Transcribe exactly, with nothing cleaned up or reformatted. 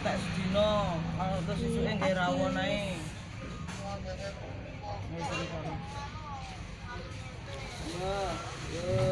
entek sedina, kalau terus isuke nggawe rawon ae. Yo, yo.